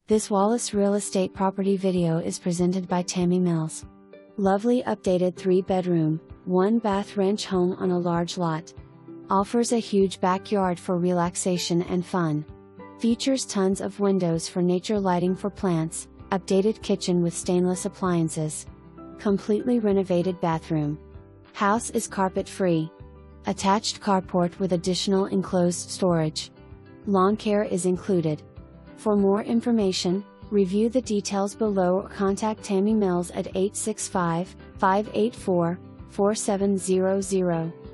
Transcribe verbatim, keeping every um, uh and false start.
This Wallace Real Estate property video is presented by Tammy Mills. Lovely updated three bedroom, one bath ranch home on a large lot. Offers a huge backyard for relaxation and fun. Features tons of windows for nature lighting for plants, updated kitchen with stainless appliances. Completely renovated bathroom. House is carpet free. Attached carport with additional enclosed storage. Lawn care is included. For more information, review the details below or contact Tammy Mills at eight six five, five eight four, four seven zero zero.